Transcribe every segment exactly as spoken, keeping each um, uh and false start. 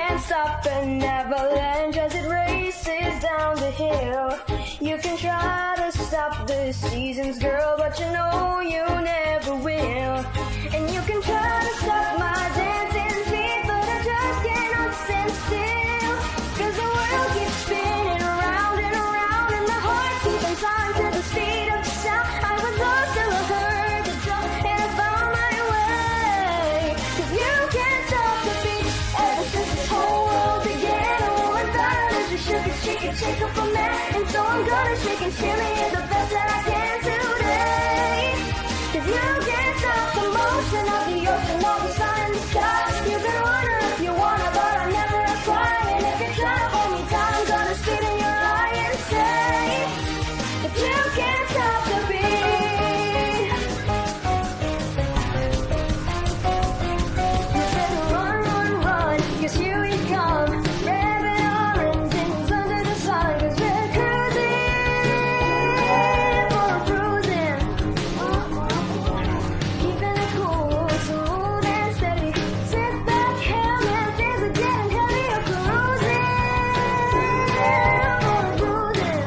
can't stop an avalanche as it races down the hill. You can try to stop the seasons, girl, but you know you never will. And you can try to stop my dancing feet, but I just cannot stand still. Cause the world keeps spinning around and around, and my heart keeping time to the speed of sound. I was lost till I heard the drum, and I found my way. Cause you can't stop the beat ever since this whole world began. A woman thought as we shook it, shake it, shake up from there. And so I'm gonna shake and shimmy it the best that I can today. Cause you can't stop the motion of the ocean, of the sun and the sky. You can wonder if you wanna, but I never apply. And if you try to hold me down, I'm gonna spit in your eye and say that you can't stop the beat. You better run, run, run, cause here we come. Revving our engines under the sun, cause we're cruising for a cruising. Keeping it cool, smooth and steady. Sit back, hell man, things are getting heavy. You're cruising for a cruising.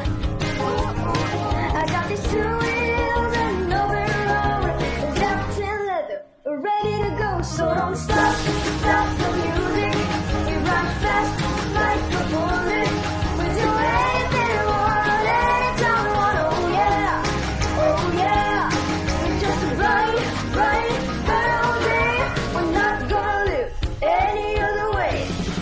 I got these two wheels and an open road, wrapped in leather, ready to go. So don't stop, stop the music. We run fast like a bullet. We do anything we want, anytime we want. Oh yeah, oh yeah. We just run, run, run all day. We're not gonna live any other way.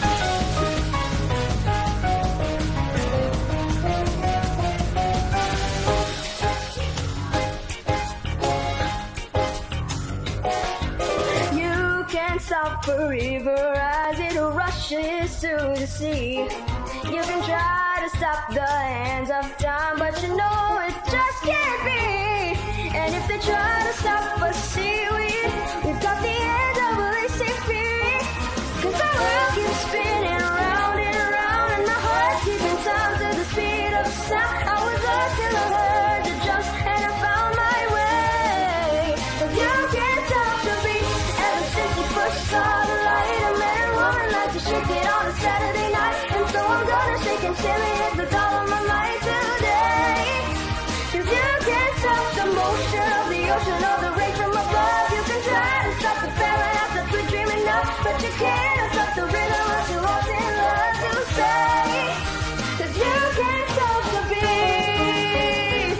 You can't stop a river as it rushes to the sea. You can try to stop the hands of time, but you know it just can't be. And if they try to stop us seaweed, we've got the N double A C P. Cause the world keeps spinning around and around, and my heart's keeping time to the speed of sound. I was lost till I heard the drums, and I found my way. But you can't stop the beat ever since you first saw the light. A man and woman like to shake it on a Saturday night, and so I'm gonna shake and shimmy it with all of my might today. Cause you can't stop the motion of the ocean or the rain from above. You can try to stop the paradise that we're dreaming of, but you can't stop the rhythm of your lost in love to say. Cause you can't stop the beat.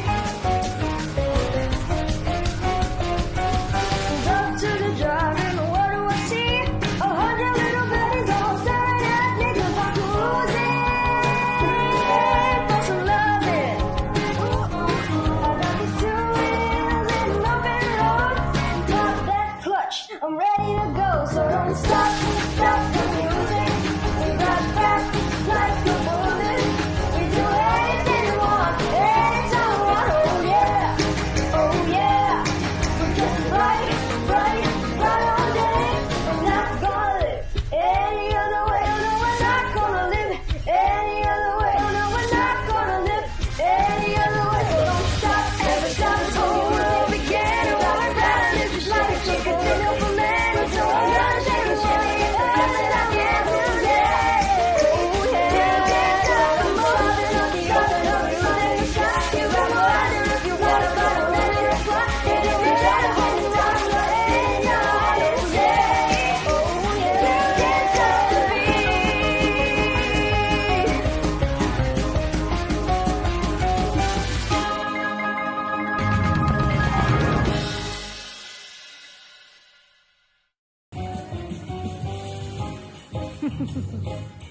Up to the drive and what do I see? A hundred little buddies all staring at me cause I'm cruising for some loving. I got these two wheels and an open road. Got that clutch, I'm ready to go. So don't stop, stop the music. We ride fast like a bullet. We do anything we want, anytime we want. Oh yeah, oh yeah. We just ride, ride, ride all day. We're not gonna live any other way. Oh no, we're not gonna live any other way. Oh no, we're not gonna live any other way. So don't stop, never stop. This whole world began. And while we're riding, it's just like a chicken dinner for men. So I'm gonna shake and shimmy it the best that I can today. Oh yeah, you can't stop the motion of the ocean, of the sun and the sky. You got no idea if you want to, but I'm ready to fly. And if you try to hold me down, I'm gonna end your heart and say, oh yeah, you can't stop the beat.